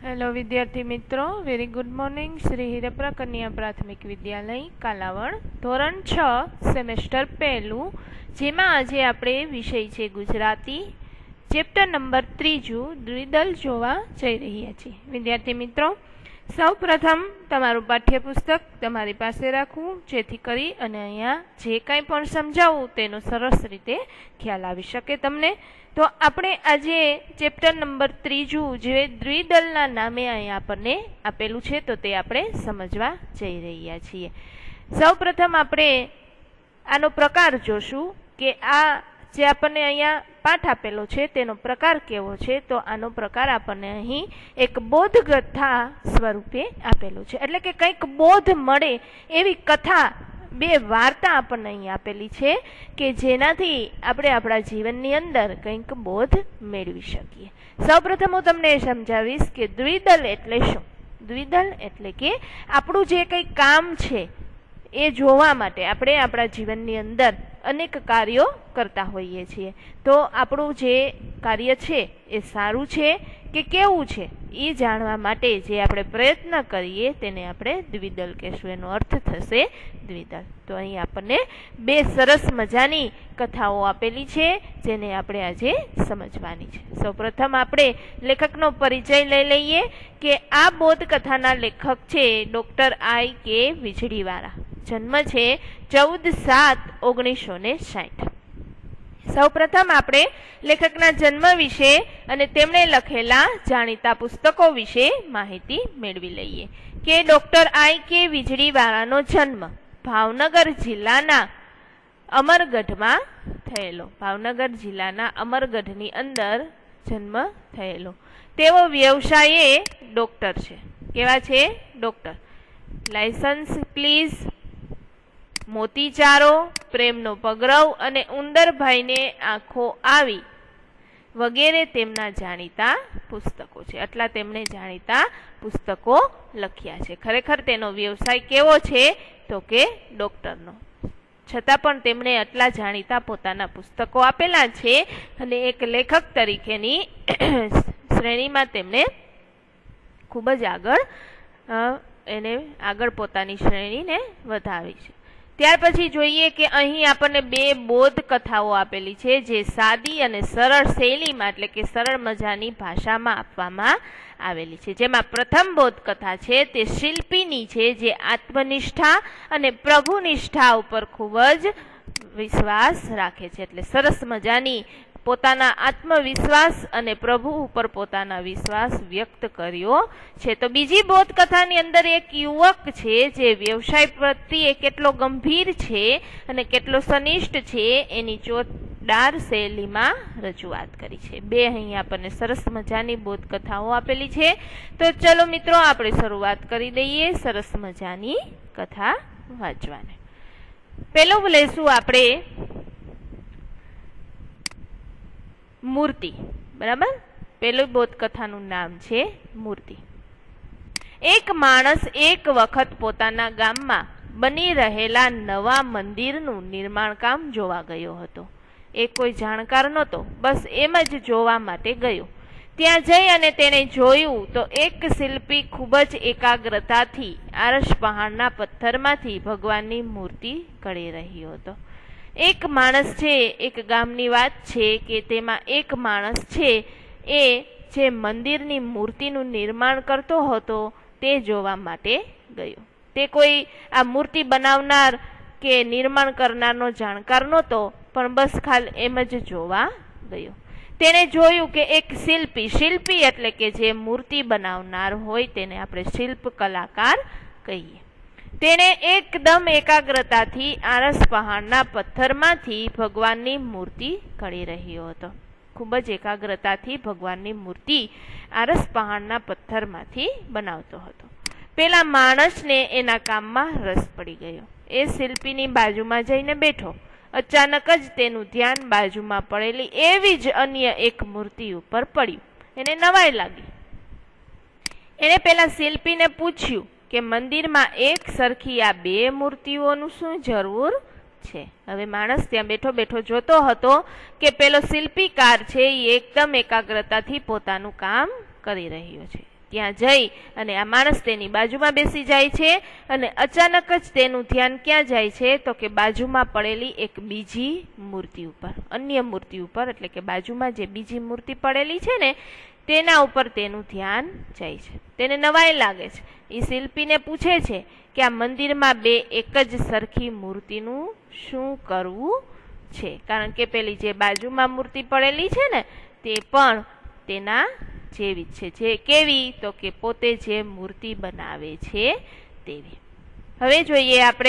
Hello विद्यार्थी मित्रों, very good morning. Shri हीरप्रा कन्या प्राथमिक विद्यालय कालावड़ धोरण 6 सेमेस्टर पहलू, जेमां आजे आपणे विषय छे गुजराती, चेप्टर नंबर 3 द्विदल जोवा जई रह्या छीए। विद्यार्थी मित्रों, सौ प्रथम तमारुं पाठ्यपुस्तक तमारी पासे राखवुं, जेथी करी अने अहींया जे कांई पण समजावुं तेनो सरस रीते ख्याल आवी शके तमने। तो आपणे आजे चेप्टर नंबर 3 जे द्विदलना नामे अहीं आपणे आपेलुं छे तो ते आपणे समजवा जई रह्या छीए। सौ प्रथम आपणे आनो प्रकार जोशुं के आ जे आपणे अहींया पाठ आपेलो छे तेनो प्रकार केवो छे। तो आनो प्रकार आपणे अहीं एक बोधकथा स्वरूपे आपेलो छे, एटले के कंईक बोध मळे एवी कथा, बे वार्ता आपणे अहीं आपेली छे के जेनाथी आपणे आपणा जीवननी अंदर कंईक बोध मेळवी शकीए। सौप्रथम हूँ तमने समजावीश के द्विदल एटले शुं। द्विदल एटले के आपणुं जे कंई काम छे ए जोवा माटे आपणे आपणा जीवननी अंदर अनेक कार्यो करता होईए छीए। तो आपणुं जे कार्य छे ए सारुं छे के केवुं छे ए जाणवा माटे जे आपणे प्रयत्न करीए तेने आपणे द्विदल कहेशुं। एनो अर्थ थशे द्विदल। तो અહીં આપણને બે સરસ મજાની કથાઓ આપેલી છે જેને આપણે આજે સમજવાની છે। સૌપ્રથમ આપણે લેખકનો પરિચય લઈ લઈએ કે આ બોધકથાના લેખક છે ડોક્ટર I.K. વીજળીવાળા। જન્મ છે 14/7/1960। સૌપ્રથમ આપણે લેખકના જન્મ વિશે અને તેમણે લખેલા જાણીતા પુસ્તકો વિશે માહિતી મેળવી લઈએ કે ડોક્ટર I.K. વીજળીવાળાનો જન્મ ભાવનગર જિલ્લાના અમરગઢમાં થયેલો। ભાવનગર જિલ્લાના અમરગઢની અંદર જન્મ થયેલો। તેઓ વ્યવસાયે ડોક્ટર છે। કેવા છે? ડોક્ટર। લાયસન્સ પ્લીઝ, મોતીચારો, પ્રેમનો પગરવ અને ઉંદરભાઈને આંખો આવી વગેરે તેમના જાણીતા પુસ્તકો છે। આટલા તેમણે જાણીતા પુસ્તકો લખ્યા છે। ખરેખર તેનો વ્યવસાય કેવો છે તો કે ડોક્ટરનો, છતાં પણ તેમણે આટલા જાણીતા પોતાના પુસ્તકો આપેલા છે અને એક લેખક તરીકેની શ્રેણીમાં તેમણે ખૂબ જ આગળ પોતાની શ્રેણીને વધાવી છે। ત્યાર પછી જોઈએ કે અહીં આપણને બે બોધ કથાઓ આપેલી છે જે સાદી અને સરળ શૈલીમાં એટલે કે સરળ મજાની ભાષામાં આપવામાં આવેલી છે। જેમાં પ્રથમ બોધ કથા છે તે શિલ્પીની છે જે આત્મનિષ્ઠા અને પ્રભુનિષ્ઠા ઉપર ખૂબ જ વિશ્વાસ રાખે છે। એટલે સરસ મજાની પોતાના આત્મવિશ્વાસ અને પ્રભુ ઉપર પોતાના વિશ્વાસ વ્યક્ત કર્યો છે। તો બીજી બોધ કથાની અંદર એક યુવક છે જે વ્યવસાય પ્રત્યે કેટલો ગંભીર છે અને કેટલો સનિષ્ઠ છે એની ચોટદાર શૈલીમાં રજૂઆત કરી છે। બે અહીં આપણને સરસ મજાની બોધ કથાઓ આપેલી છે। તો ચલો મિત્રો આપણે શરૂઆત કરી દઈએ સરસ મજાની કથા વાંચવાને। પેલું લેશું આપણે મૂર્તિ। બરાબર, પેલું બોધ કથાનું નામ છે મૂર્તિ। એક માણસ એક વખત પોતાના ગામમાં બની રહેલા નવા મંદિરનું નિર્માણ કામ જોવા ગયો હતો। એ કોઈ જાણકાર નહોતો, બસ એમ જ જોવા માટે ગયો। ત્યાં જઈ અને તેણે જોયું તો એક શિલ્પી ખૂબ જ એકાગ્રતાથી આરસ પહાડના પથ્થરમાંથી ભગવાનની મૂર્તિ ઘડી રહ્યો હતો। એક માણસ છે, એક ગામની વાત છે કે તેમાં એક માણસ છે એ જે મંદિરની મૂર્તિનું નિર્માણ કરતો હતો તે જોવા માટે ગયો। તે કોઈ આ મૂર્તિ બનાવનાર કે નિર્માણ કરનારનો જાણકાર નહોતો, પણ બસ ખાલી એમ જ જોવા ગયો। તેણે જોયું કે એક શિલ્પી એટલે કે જે મૂર્તિ બનાવનાર હોય તેને આપણે શિલ્પ કલાકાર કહીએ। તેણે એકદમ એકાગ્રતાથી આરસ પહાડના પથ્થરમાંથી ભગવાનની મૂર્તિ ઘડી રહ્યો હતો। ખૂબ જ એકાગ્રતાથી ભગવાનની મૂર્તિ આરસ પહાડના પથ્થરમાંથી બનાવતો હતો। પેલા માણસને એના કામમાં રસ પડી ગયો। એ શિલ્પીની બાજુમાં જઈને બેઠો। અચાનક જ તેનું ધ્યાન બાજુમાં પડેલી એવી જ અન્ય એક મૂર્તિ ઉપર પડ્યું। એને નવાઈ લાગી। એણે પેલા શિલ્પીને પૂછ્યું કે મંદિરમાં એક સરખી આ બે મૂર્તિઓનું શું જરૂર છે? હવે માણસ ત્યાં બેઠો બેઠો જોતો હતો કે પેલો શિલ્પીકાર છે એ એકદમ એકાગ્રતાથી પોતાનું કામ કરી રહ્યો છે। ત્યાં જઈ અને આ માણસ તેની બાજુમાં બેસી જાય છે અને અચાનક જ તેનું ધ્યાન ક્યાં જાય છે તો કે બાજુમાં પડેલી એક બીજી મૂર્તિ ઉપર, અન્ય મૂર્તિ ઉપર, એટલે કે બાજુમાં જે બીજી મૂર્તિ પડેલી છે ને તેના ઉપર તેનું ધ્યાન જાય છે. તેને નવાઈ લાગે છે. એ શિલ્પીને પૂછે છે કે આ મંદિરમાં બે એક જ સરખી મૂર્તિનું શું કરવું છે, કારણ કે પેલી જે બાજુમાં મૂર્તિ પડેલી છે ને તે પણ તેના જેવી જ છે. જે કેવી તો કે પોતે જે મૂર્તિ બનાવે છે તેવી. હવે જોઈએ આપણે.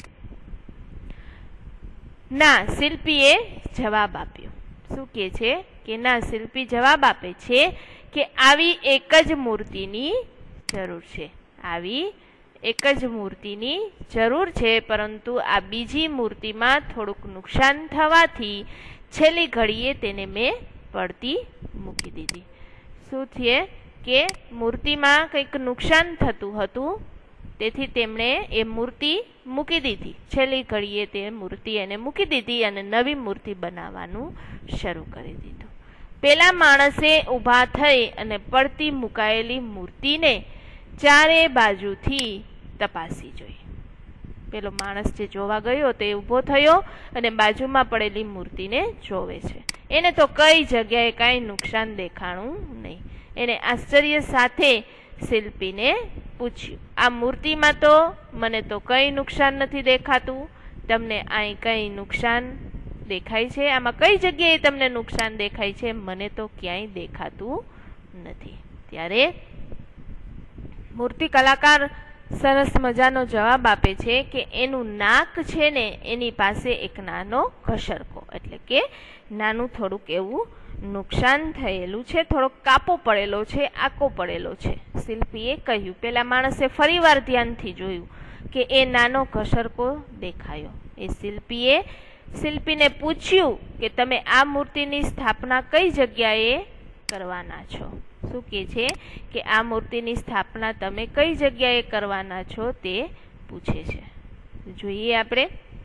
ના, શિલ્પીએ જવાબ આપ્યો. શું કહે છે કે ના, શિલ્પી જવાબ આપે છે કે આવી એક જ મૂર્તિની જરૂર છે, આવી એક જ મૂર્તિની જરૂર છે, પરંતુ આ બીજી મૂર્તિમાં થોડુંક નુકસાન થવાથી છેલ્લી ઘડીએ તેને મેં પડતી મૂકી દીધી. શું છે કે મૂર્તિમાં કંઈક નુકસાન થતું હતું, તેથી તેમણે એ મૂર્તિ મૂકી દીધી. છેલ્લી ઘડીએ તે મૂર્તિ એને મૂકી દીધી અને નવી મૂર્તિ બનાવવાનું શરૂ કરી દીધું. પેલા માણસે ઊભા થઈ અને પડતી મુકાયેલી મૂર્તિને ચારે બાજુથી તપાસી જોઈ. પેલો માણસ જે જોવા ગયો તે ઊભો થયો અને બાજુમાં પડેલી મૂર્તિને જોવે છે. એને તો કઈ જગ્યાએ કાંઈ નુકસાન દેખાણું નહીં. એને આશ્ચર્ય સાથે શિલ્પીને પૂછ્યું, આ મૂર્તિમાં તો મને તો કંઈ નુકસાન નથી દેખાતું, તમને અહીં કંઈ નુકસાન દેખાય છે? આમાં કઈ જગ્યાએ તમને નુકસાન દેખાય છે? મને તો ક્યાંય દેખાતું નથી. ત્યારે મૂર્તિ કલાકાર સરસ મજાનો જવાબ આપે છે કે એનું નાક છે ને એની પાસે એક નાનો ઘસરકો, એટલે કે નાનું થોડુંક એવું નુકસાન થયેલું છે, થોડોક કાપો પડેલો છે, આકો પડેલો છે. શિલ્પીએ કહ્યું. પેલા માણસે ફરીવાર ધ્યાનથી જોયું કે એ નાનો ઘસરકો દેખાયો. એ શિલ્પીને પૂછ્યું કે તમે આ મૂર્તિની સ્થાપના કઈ જગ્યાએ કરવાના છો? શું કહે છે કે આ મૂર્તિની સ્થાપના તમે કઈ જગ્યાએ કરવાના છો તે પૂછે છે. જોઈએ આપણે.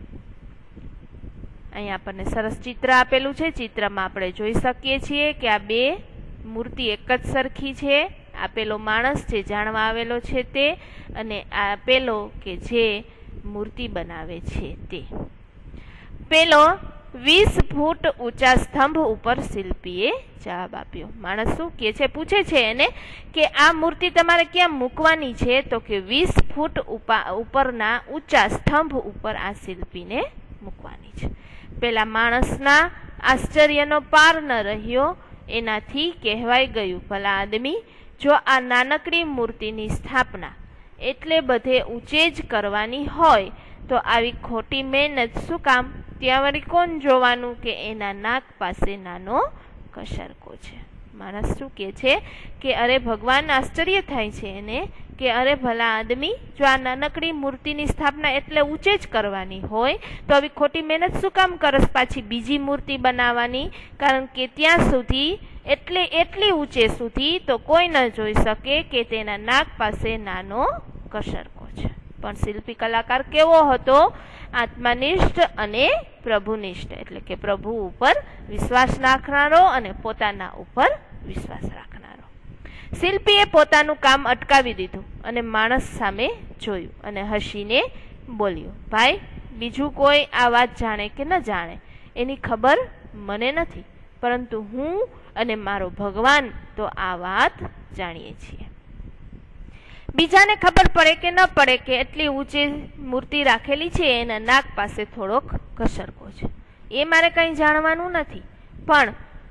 અહીં આપણને સરસ ચિત્ર આપેલું છે. ચિત્રમાં આપણે જોઈ શકીએ છીએ કે આ બે મૂર્તિ એક જ સરખી છે. આ પેલો માણસ જે જાણવા આવેલો છે તે, અને આ પેલો કે જે મૂર્તિ બનાવે છે તે. પેલો 20 ફૂટ ઊંચા સ્તંભ ઉપર શિલ્પીએ જવાબ આપ્યો. માણસ શું કહે છે, પૂછે છે એને કે આ મૂર્તિ તમારે ક્યાં મૂકવાની છે? તો કે 20 ફૂટ ઉપરના ઊંચા સ્તંભ ઉપર આ શિલ્પીને મૂકવાની છે. પેલા માણસના આશ્ચર્યનો પાર ન રહ્યો. એનાથી કહેવાય ગયું, ભલા આદમી, જો આ નાનકડી મૂર્તિની સ્થાપના એટલે બધે ઊંચે જ કરવાની હોય તો આવી ખોટી મહેનત શું કામ? ત્યાં વળી કોણ જોવાનું કે એના નાક પાસે નાનો ઘસરકો છે. માણસ શું કહે છે કે અરે ભગવાન, આશ્ચર્ય થાય છે એને કે અરે ભલા આદમી, જો આ નાનકડી મૂર્તિની સ્થાપના એટલે ઊંચે જ કરવાની હોય તો આવી ખોટી મહેનત શું કામ કરસ પાછી બીજી મૂર્તિ બનાવવાની? કારણ કે ત્યાં સુધી એટલી ઊંચે સુધી તો કોઈ ન જોઈ શકે કે તેના નાક પાસે નાનો ઘસરકો છે. પણ શિલ્પી કલાકાર કેવો હતો? આત્મનિષ્ઠ અને પ્રભુનિષ્ઠ, એટલે કે પ્રભુ ઉપર વિશ્વાસ રાખનારો અને પોતાના ઉપર વિશ્વાસ રાખનારો. શિલ્પીએ પોતાનું કામ અટકાવી દીધું અને માણસ સામે જોયું અને હસીને બોલ્યો, ભાઈ, બીજું કોઈ આ વાત જાણે કે ન જાણે એની ખબર મને નથી, પરંતુ હું અને મારો ભગવાન તો આ વાત જાણીએ છીએ. બીજાને ખબર પડે કે ન પડે કે એટલી ઊંચી મૂર્તિ રાખેલી છે એના નાક પાસે થોડોક ઘસરકો છે, એ મારે કંઈ જાણવાનું નથી. પણ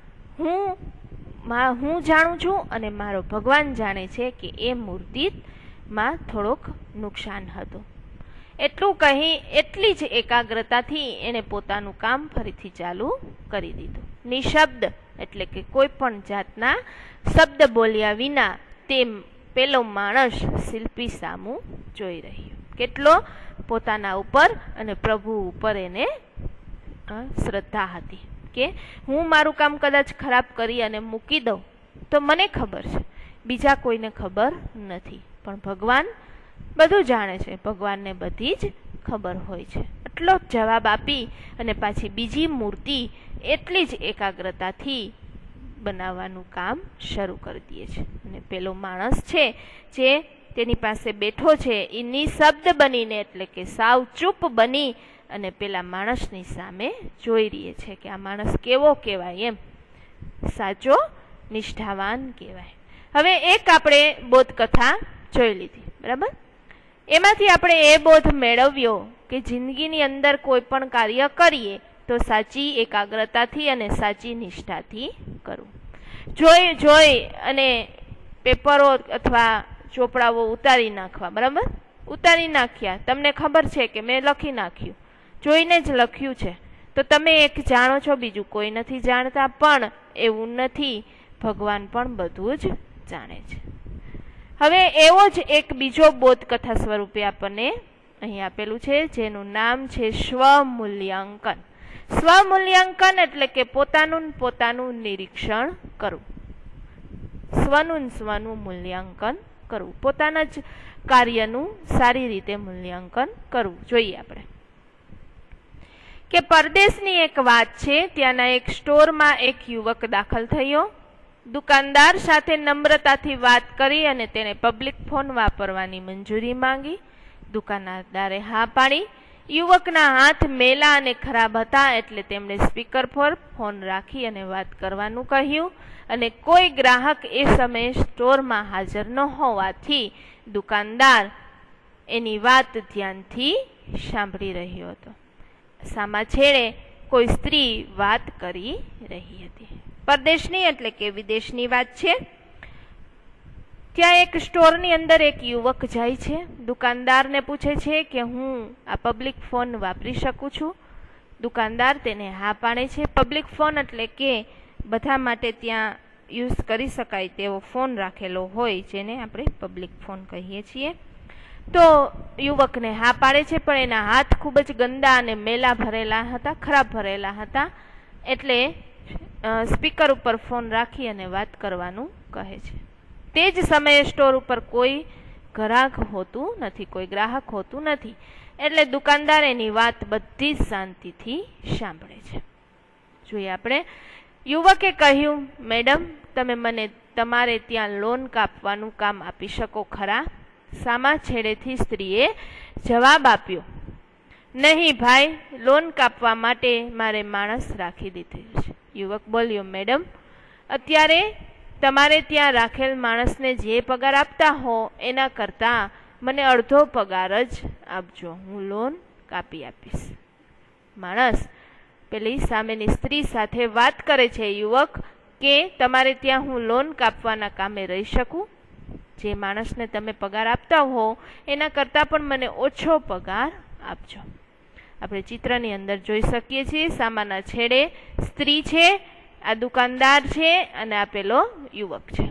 હું જાણું છું અને મારો ભગવાન જાણે છે કે એ મૂર્તિમાં થોડોક નુકસાન હતું. એટલું કહી એટલી જ એકાગ્રતાથી એને પોતાનું કામ ફરીથી ચાલુ કરી દીધું. નિશબ્દ, એટલે કે કોઈ પણ જાતના શબ્દ બોલ્યા વિના તે પેલો માણસ શિલ્પી સામું જોઈ રહ્યો. કેટલો પોતાના ઉપર અને પ્રભુ ઉપર એને શ્રદ્ધા હતી કે હું મારું કામ કદાચ ખરાબ કરી અને મૂકી દઉં તો મને ખબર છે, બીજા કોઈને ખબર નથી, પણ ભગવાન બધું જાણે છે, ભગવાનને બધી જ ખબર હોય છે. એટલો જ જવાબ આપી અને પાછી બીજી મૂર્તિ એટલી જ એકાગ્રતાથી બનાવવાનું કામ શરૂ કરી દે છે અને પેલો માણસ છે જે તેની પાસે બેઠો છે એ નિશબ્દ બનીને એટલે કે સાવ ચૂપ બની અને પેલા માણસની સામે જોઈ રહી છે કે આ માણસ કેવો કહેવાય, એમ સાચો નિષ્ઠાવાન કહેવાય. હવે એક આપણે બોધકથા જોઈ લીધી, બરાબર. એમાંથી આપણે એ બોધ મેળવ્યો કે જિંદગીની અંદર કોઈ પણ કાર્ય કરીએ તો સાચી એકાગ્રતાથી અને સાચી નિષ્ઠાથી કરવું. જોઈ અને પેપરો અથવા ચોપડાઓ ઉતારી નાખવા, બરાબર. ઉતારી નાખ્યા, તમને ખબર છે કે મેં લખી નાખ્યું, જોઈને જ લખ્યું છે, તો તમે એક જાણો છો, બીજું કોઈ નથી જાણતા. પણ એવું નથી, ભગવાન પણ બધું જ જાણે છે. હવે એવો જ એક બીજો બોધકથા સ્વરૂપે આપણને અહીં આપેલું છે, જેનું નામ છે સ્વમૂલ્યાંકન. સ્વમૂલ્યાંકન એટલે કે પોતાનું નિરીક્ષણ કરવું, સ્વનું મૂલ્યાંકન કરવું, પોતાના જ કાર્યનું સારી રીતે મૂલ્યાંકન કરવું. જોઈએ આપણે કે પરદેશની એક વાત છે. ત્યાંના એક સ્ટોરમાં એક યુવક દાખલ થયો. દુકાનદાર સાથે નમ્રતાથી વાત કરી અને તેને પબ્લિક ફોન વાપરવાની મંજૂરી માંગી. દુકાનદારે હા પાડી. યુવકના હાથ મેલા અને ખરાબ હતા એટલે તેમણે સ્પીકર પર ફોન રાખી અને વાત કરવાનું કહ્યું. અને કોઈ ગ્રાહક એ સમયે સ્ટોરમાં હાજર ન હોવાથી દુકાનદાર એની વાત ધ્યાનથી સાંભળી રહ્યો હતો. સામા છેડે કોઈ સ્ત્રી વાત કરી રહી હતી. પરદેશની એટલે કે વિદેશની વાત છે. ત્યાં એક સ્ટોરની અંદર એક યુવક જાય છે. દુકાનદારને પૂછે છે કે હું આ પબ્લિક ફોન વાપરી શકું છું. દુકાનદાર તેને હા પાડે છે. પબ્લિક ફોન એટલે કે બધા માટે ત્યાં યુઝ કરી શકાય તેવો ફોન રાખેલો હોય, જેને આપણે પબ્લિક ફોન કહીએ છીએ. તો યુવકને હા પાડે છે, પણ એના હાથ ખૂબ જ ગંદા અને મેલા ભરેલા હતા, ખરાબ ભરેલા હતા. એટલે સ્પીકર ઉપર ફોન રાખી અને વાત કરવાનું કહે છે. તે જ સમયે સ્ટોર ઉપર કોઈ ગ્રાહક હોતું નથી, કોઈ ગ્રાહક હોતું નથી. એટલે દુકાનદાર એની વાત બધી જ શાંતિથી સાંભળે છે. જોઈએ આપણે. યુવકે કહ્યું, મેડમ, તમે મને તમારે ત્યાં લોન કાપવાનું કામ આપી શકો ખરા? સામા છેડેથી સ્ત્રીએ જવાબ આપ્યો, નહીં ભાઈ, લોન કાપવા માટે મારે માણસ રાખી દીધેલ છે. યુવક બોલ્યો, મેડમ, અત્યારે તમારે ત્યાં રાખેલ માણસને જે પગાર આપતા હો એના કરતાં મને અડધો પગાર જ આપજો, હું લોન કાપી આપીશ. માણસ પેલી સામેની સ્ત્રી સાથે વાત કરે છે. યુવક કે તમારે ત્યાં હું લોન કાપવાના કામે રહી શકું? જે માણસને તમે પગાર આપતા હો એના કરતાં પણ મને ઓછો પગાર આપજો. આપણે ચિત્રની અંદર જોઈ શકીએ છીએ, સામાના છેડે સ્ત્રી છે, આ દુકાનદાર છે અને આ પેલો યુવક છે.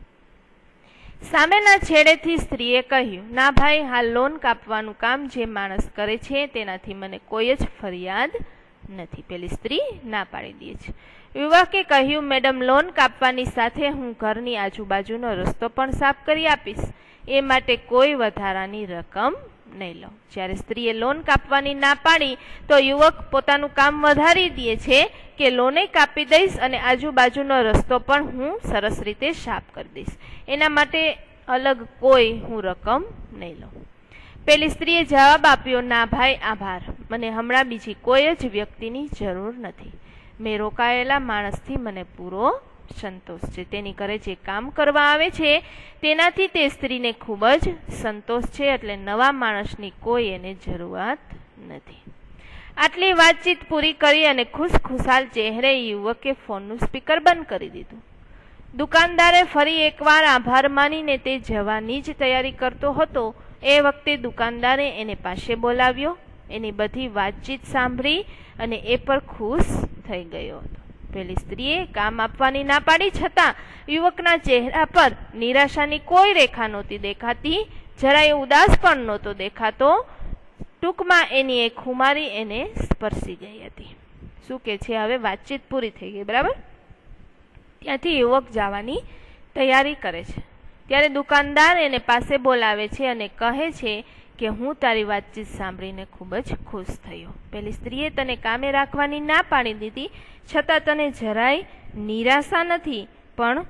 સામેના છેડેથી સ્ત્રીએ કહ્યું, ના ભાઈ, હાલ લોન કાપવાનું કામ જે માણસ કરે છે તેનાથી મને કોઈ જ ફરિયાદ નથી. પેલી સ્ત્રી ના પાડી દે છે. યુવકે કહ્યું, મેડમ, લોન કાપવાની સાથે હું ઘરની આજુબાજુનો રસ્તો પણ સાફ કરી આપીશ, એ માટે કોઈ વધારાની રકમ નહીં લઉં. જ્યારે સ્ત્રીએ લોન કાપવાની ના પાડી તો યુવક પોતાનું કામ વધારી દે છે કે લોને કાપી દઈશ અને આજુબાજુનો રસ્તો પણ હું સરસ રીતે સાફ કરી દઈશ, એના માટે અલગ કોઈ હું રકમ નહીં લઉં. પેલી સ્ત્રીએ જવાબ આપ્યો, ના ભાઈ, આભાર, મને હમણાં બીજી કોઈ જ વ્યક્તિની જરૂર નથી. મેં રોકાયેલા માણસથી મને પૂરો સંતોષ છે. તેની ઘરે જે કામ કરવા આવે છે તેનાથી તે સ્ત્રીને ખૂબ જ સંતોષ છે, એટલે નવા માણસની કોઈ એને જરૂરિયાત નથી. આટલી વાતચીત પૂરી કરી અને ખુશખુશાલ ચહેરે યુવકે ફોનનું સ્પીકર બંધ કરી દીધું. દુકાનદારે ફરી એકવાર આભાર માનીને તે જવાની જ તૈયારી કરતો હતો. એ વખતે દુકાનદારે એને પાસે બોલાવ્યો. એની બધી વાતચીત સાંભળી અને એ પર ખુશ થઈ ગયો હતો. પેલી સ્ત્રીએ કામ આપવાની ના પાડી છતાં યુવકના ચહેરા પર નિરાશાની કોઈ રેખા નહોતી દેખાતી, જરાય ઉદાસ પણ નહોતો દેખાતો. ટૂંકમાં એની એક ખુમારી એને સ્પર્શી ગઈ હતી. શું કે છે, હવે વાતચીત પૂરી થઈ ગઈ, બરાબર. ત્યાંથી યુવક જવાની તૈયારી કરે છે. ત્યારે દુકાનદાર એને પાસે બોલાવે છે અને કહે છે કે હું તારી વાતચીત સાંભળીને ખૂબ જ ખુશ થયો. પેલી સ્ત્રીએ તને કામે રાખવાની ના પાડી દીધી, છતાં તને જરાય નિરાશા નથી, પણ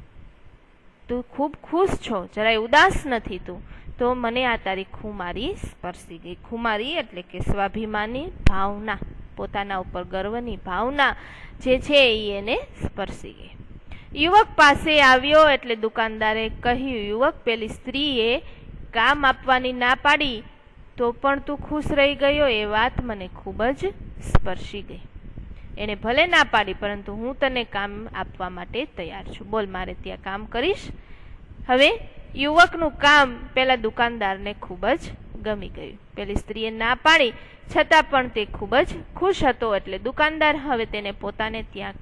તું ખૂબ ખુશ છો, જરાય ઉદાસ નથી તું. તો મને આ તારી ખુમારી સ્પર્શી ગઈ. ખુમારી એટલે કે સ્વાભિમાની ભાવના, પોતાના ઉપર ગર્વની ભાવના જે છે એ એને સ્પર્શી ગઈ. યુવક પાસે આવ્યો એટલે દુકાનદારે કહ્યું, યુવક, પેલી સ્ત્રીએ કામ આપવાની ના પાડી તો પણ તું ખુશ રહી ગયો, એ વાત મને ખૂબ જ સ્પર્શી ગઈ. એને ભલે ના પાડી, પરંતુ હું તને કામ આપવા માટે તૈયાર છું. બોલ, મારે ત્યાં કામ કરીશ? હવે યુવકનું કામ પેલા દુકાનદારને ખૂબ જ ગમી ગયું. પેલી સ્ત્રીએ ના પાડી છતાં પણ તે ખૂબ જ ખુશ હતો, એટલે દુકાનદાર હવે તેને પોતાને ત્યાં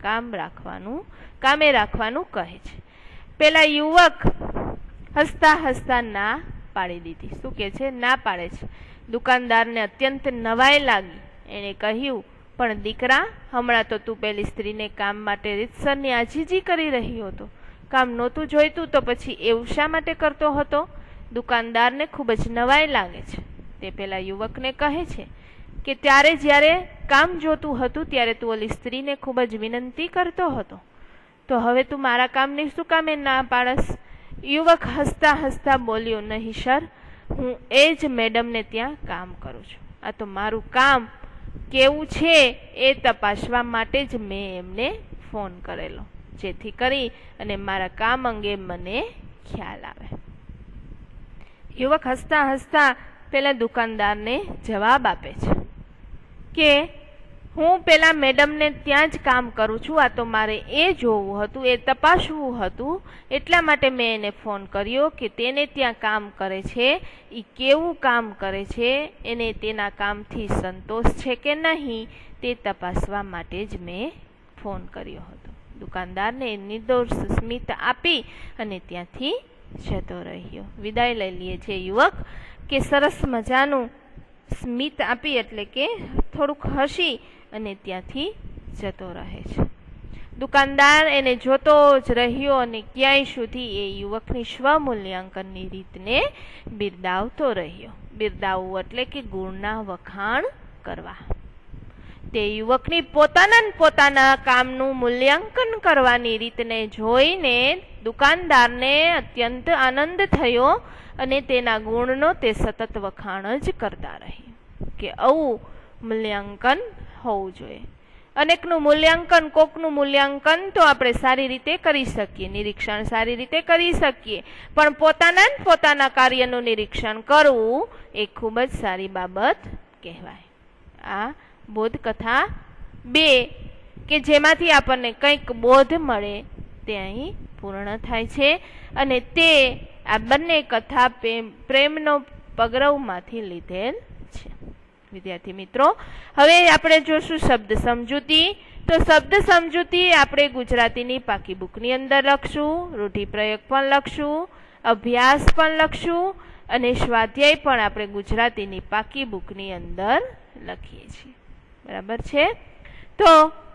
કામે રાખવાનું કહે છે. પેલા યુવક હસતા હસતા ના પાડી દીધી. શું કે છે? ના પાડે છે. દુકાનદારને અત્યંત નવાઈ લાગી. એને કહ્યું, પણ દીકરા, હમણાં તો તું પેલી સ્ત્રીને કામ માટે રીતસરની આજીજી કરી રહ્યો હતો. કામ નહોતું જોઈતું તો પછી એવું શા માટે કરતો હતો? દુકાનદારને ખૂબ જ નવાઈ લાગે છે. તે પેલા યુવકને કહે છે કે ત્યારે જ્યારે કામ જોતું હતું ત્યારે તું ઓલી સ્ત્રીને ખૂબ જ વિનંતી કરતો હતો, તો હવે તું મારા કામની શું કામે ના પાડસ? યુવક હસતા હસતા બોલ્યો, નહીં સર, હું એ જ મેડમને ત્યાં કામ કરું છું. આ તો મારું કામ કેવું છે એ તપાસવા માટે જ મેં એમને ફોન કરેલો, જેથી કરી અને મારા કામ અંગે મને ખ્યાલ આવે. યુવક હસતા હસતા પેલા દુકાનદારને જવાબ આપે છે કે હું પેલા મેડમને ત્યાં જ કામ કરું છું. આ તો મારે એ જોવું હતું, એ તપાસવું હતું, એટલા માટે મેં એને ફોન કર્યો કે તેને ત્યાં કામ કરે છે એ કેવું કામ કરે છે, એને તેના કામથી સંતોષ છે કે નહીં તે તપાસવા માટે જ મેં ફોન કર્યો હતો. દુકાનદારને નિર્દોષ સ્મિત આપી અને ત્યાંથી જતો રહ્યો. વિદાય લઈ લે છે યુવક કે સરસ મજાનું સ્મિત આપી, એટલે કે થોડુંક હસી અને ત્યાંથી જતો રહે છે. દુકાનદાર એને જોતો જ રહ્યો અને ક્યાંય સુધી એ યુવકની સ્વમૂલ્યાંકનની રીતને બિરદાવતો રહ્યો. બિરદાવવું એટલે કે ગુણના વખાણ કરવા. તે યુવકની પોતાના કામનું મૂલ્યાંકન કરવાની રીતને જોઈને દુકાનદારને અત્યંત આનંદ થયો અને તેના ગુણનો તે સતત વખાણ જ કરતા રહ્યો કે આવું મૂલ્યાંકન હોવું જોઈએ. અનેકનું મૂલ્યાંકન, કોકનું મૂલ્યાંકન તો આપણે સારી રીતે કરી શકીએ, નિરીક્ષણ સારી રીતે કરી શકીએ, પણ પોતાના કાર્યનું નિરીક્ષણ કરવું એ ખૂબ જ સારી બાબત કહેવાય. આ બોધકથા 2 કે જેમાંથી આપણને કંઈક બોધ મળે તે અહીં પૂર્ણ થાય છે, અને તે આ બંને કથા પ્રેમનો પગરવમાંથી લીધેલ છે. વિદ્યાર્થી મિત્રો, હવે આપણે જોશું શબ્દ સમજૂતી. તો શબ્દ સમજૂતી આપણે ગુજરાતીની પાકી બુકની અંદર લખશું, રૂઢિપ્રયોગ પણ લખશું, અભ્યાસ પણ લખશું અને સ્વાધ્યાય પણ આપણે ગુજરાતીની પાકી બુકની અંદર લખીએ છીએ. બરાબર છે? તો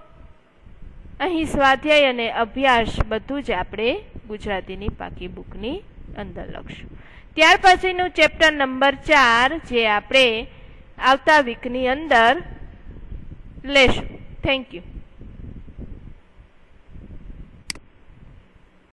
અહીં સ્વાધ્યાય અને અભ્યાસ બધું જ આપણે ગુજરાતીની પાકી બુકની અંદર લખશું. ત્યાર પછીનું ચેપ્ટર નંબર 4 જે આપણે આવતા વીકની અંદર લેશું. Thank you.